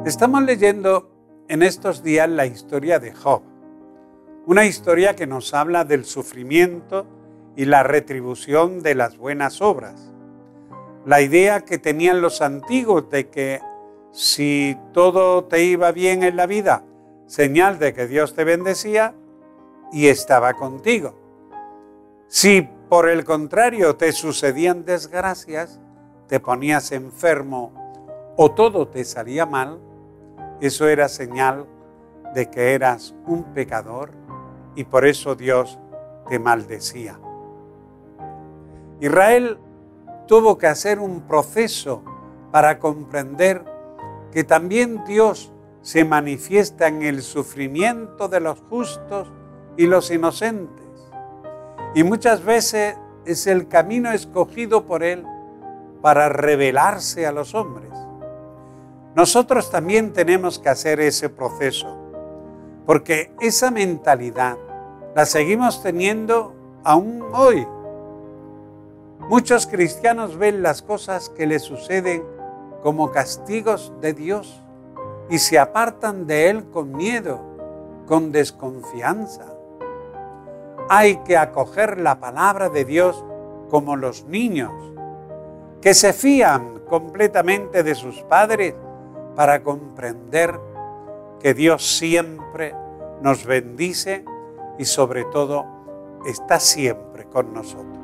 Estamos leyendo en estos días la historia de Job, una historia que nos habla del sufrimiento y la retribución de las buenas obras. La idea que tenían los antiguos de que si todo te iba bien en la vida, señal de que Dios te bendecía y estaba contigo. Si por el contrario te sucedían desgracias, te ponías enfermo o todo te salía mal, eso era señal de que eras un pecador y por eso Dios te maldecía. Israel tuvo que hacer un proceso para comprender que también Dios se manifiesta en el sufrimiento de los justos y los inocentes. Y muchas veces es el camino escogido por Él para revelarse a los hombres. Nosotros también tenemos que hacer ese proceso, porque esa mentalidad la seguimos teniendo aún hoy. Muchos cristianos ven las cosas que les suceden como castigos de Dios y se apartan de Él con miedo, con desconfianza. Hay que acoger la palabra de Dios como los niños, que se fían completamente de sus padres para comprender que Dios siempre nos bendice y sobre todo está siempre con nosotros.